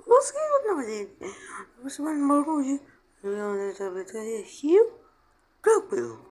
What's one more? You know, there's a bit of you. Go,